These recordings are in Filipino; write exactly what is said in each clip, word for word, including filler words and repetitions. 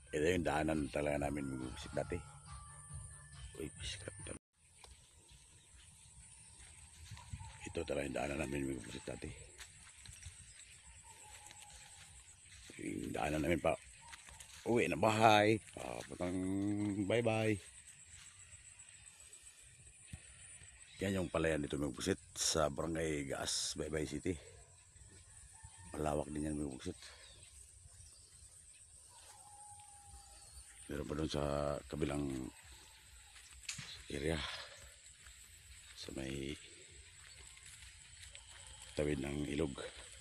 Ito yung daanan talaga namin mag-visit dati. Uy, piskat naman. Ito talaga yung daanan namin mag-visit dati. Yung daanan namin pa uwi na bahay. Paputang bye bye. Yan yung palayan dito mag-visit sa Barangay Gaas, Baybay City. Malawak din yan mag-visit. Meron pa doon sa kabilang area sa may tawid ng ilog.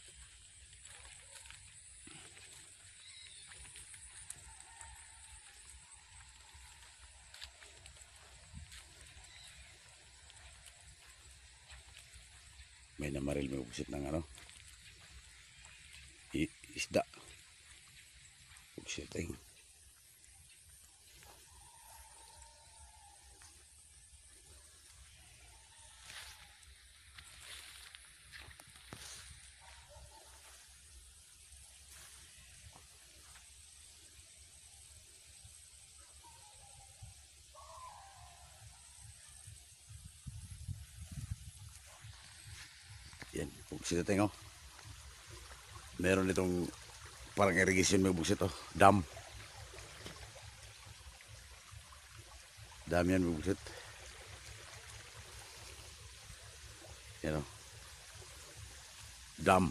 May namaril may busit ng ano I isda busiting. Yan, buksit ito oh. Meron itong parang irrigation may buksit oh. Dam. Dam yan may buksit. Yan oh. Dam.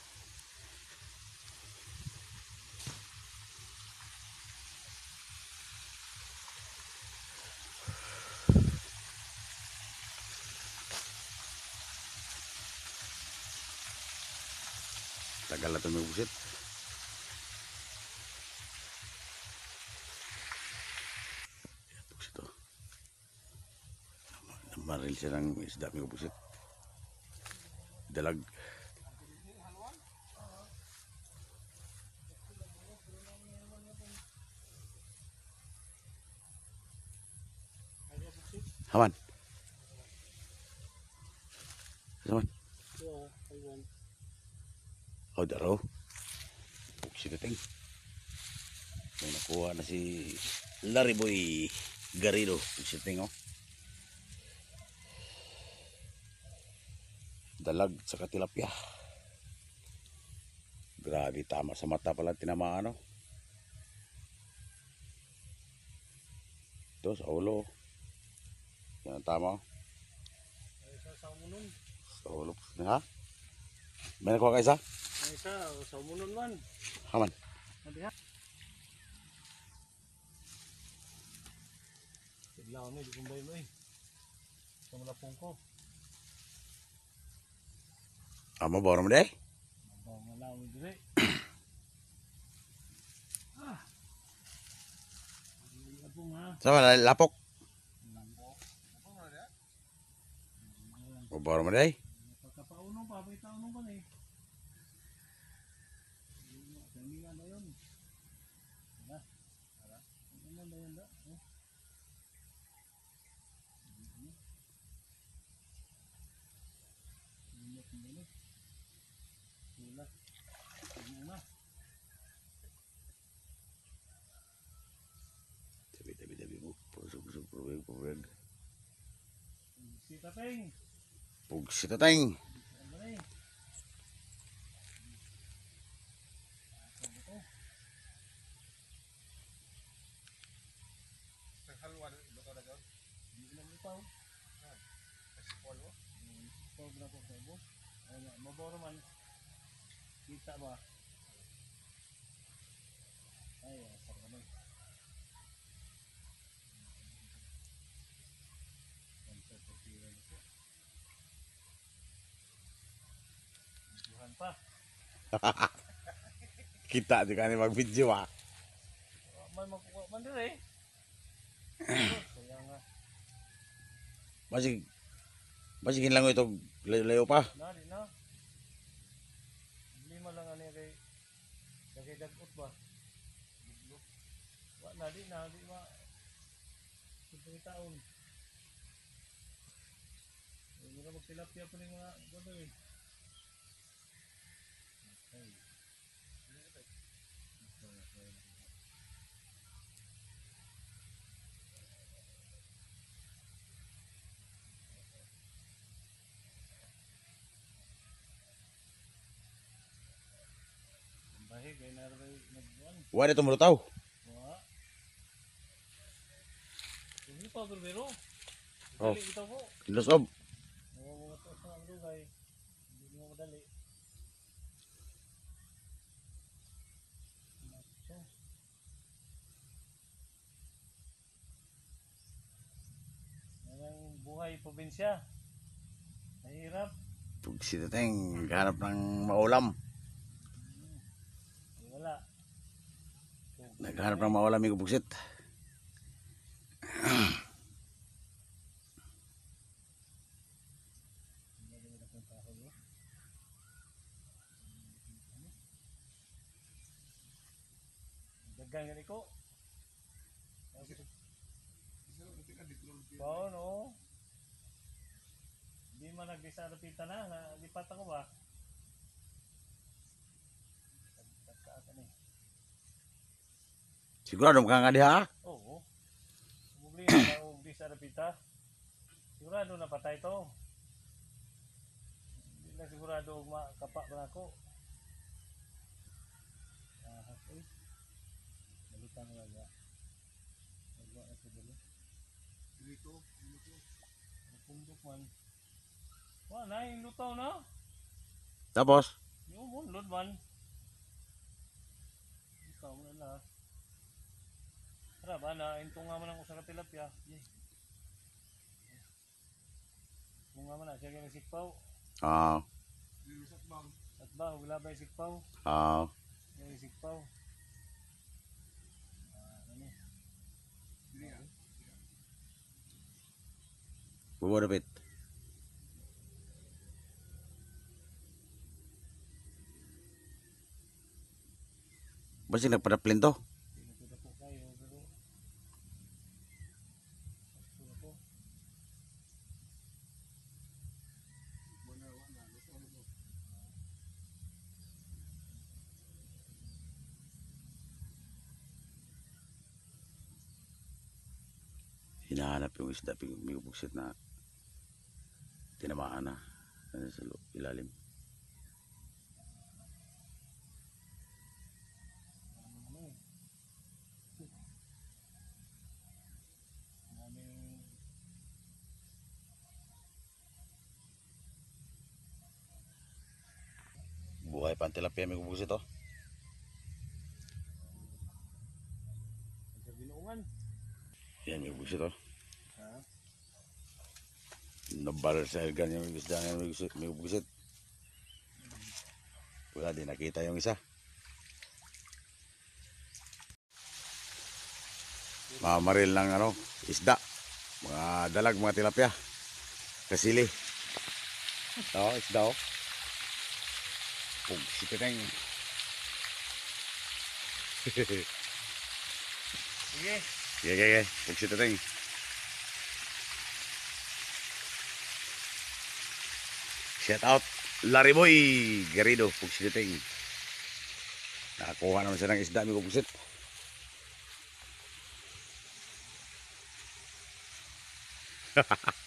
Tagal na ito may buksit. Buksit oh. Namaril siya ng isda may buksit. Dalag. Haman. Haman. Oh, daro. Buksit ito. May nakuha na si Lariboy Garrido. Buksit ito oh. Dalag sa tilapia. Grabe, tama sa mata pala tinamaan oh. Ito sa ulo. Yan ang tama oh. Sa ulo. Ha? May nakuha ka isa? May isa, sa umunon man. Haman. Bigla kami, di kumbay mo eh. Sa malapong ko. Amo bawar mo deh? Mabang malaw mo dire. Ah. Lapong ha. Sama lapok. Lapok. Lapong na dia. O bawar mo deh? Pagkapaunong pa, may taunong pa na eh. Hindi nga na yun. Hala. Hala. Hindi nga na yun da. Oh. Ingat mo na. Sulat. Hindi na. Tabi tabi tabi mo. Pusuk pusuk purweg purweg. Si Tateng. Pugsit tateng. Ano na eh. Halwa dito na daw. Hindi na bitaw. Ha. Kasi polvo. Polvo na ko sa ibo. Ay, maboro man. Kita ba? Ay, asar naman. Konser pagkira nito. Tuhan pa. Kita juga nih mag video ah. Man magkuha man dire eh. Kaya nga. Masih masih kinlang ito layo pa. Na, di na. Lima lang ani kay kay dagot ba? Buglo. Wa na di na di ma. Siyempre taon. Hindi na magtilapia pa ni mga godo eh. Okay. Wala ito mulutaw. Wah. Hindi pa berbero. Oh. Dali ito ko. Losob. Oo, mga to sa dugay. Hindi mo madali. Macho. Yan ang buhay probinsya. Mahirap. Si Teteng, naghanap ng maulam. Ay, wala. Naghanap ng maulam yung buksit. Dagang gani ko. Oo, no. Di man nag-isa rapita na, na lipat ako ba? Tagka ni. Sigurado mo ka nga diha? Oo. Bumili na og di sa rapita. Sigurado na patay to. Hindi na sigurado og makapa ba ako. Ah, okay. Balikan na lang. Nagwa na sa dali. Dito, dito. Pundok man. Wala na, yung lutaw na. Tapos? Yung munlod man. Ikaw mo na na. Tara ba na, intong nga man ang usang tilapia. Yeah. Kung nga man na, siya kaya sikpaw. Ah. At ba, wala ba yung sikpaw? Ah. Yung sikpaw. Ah, ano ni? Bubodapit. Basta nagpadaplin to. Pinagkita po kayo, pero gusto ko. Hinahanap yung isda, may buksit na tinamaan na sa ilalim. Ano eh. Maraming Buhay pa ang tilapia, may buksit to. sa binuungan. Yan, may buksit to. Ha? Nabaral sa elgan yung isda nga may buksit. May buksit. Wala din nakita yung isa. Mamaril ng ano, isda. Mga dalag, mga tilapia. Kasili. Oo, isda oh. Pug, si Teteng. Sige. Sige, sige, sige. Pug si Teteng. Shout out Larry Boy Garrido, pug si Teteng. Nakakuha naman siya ng isda, may buksit. Hahaha.